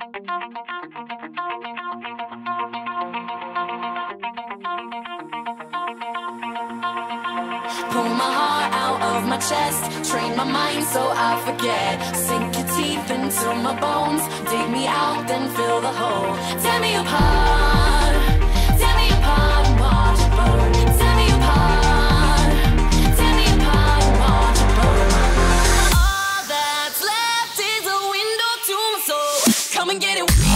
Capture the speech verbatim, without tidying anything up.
Pull my heart out of my chest, train my mind so I forget. Sink your teeth into my bones, dig me out, then fill the hole. Tear me apart, tear me apart and watch it burn. Tear me apart, tear me apart and watch it burn. All that's left is a window to my soul. Come and get it.